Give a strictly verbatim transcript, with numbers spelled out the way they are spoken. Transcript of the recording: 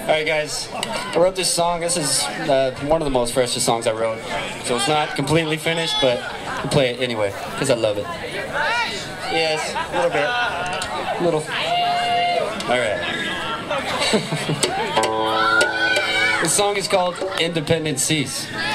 Alright guys, I wrote this song. This is uh, one of the most freshest songs I wrote. So it's not completely finished, but I'll play it anyway, because I love it. Yes, a little bit. A little. Alright. This song is called Independent Seas.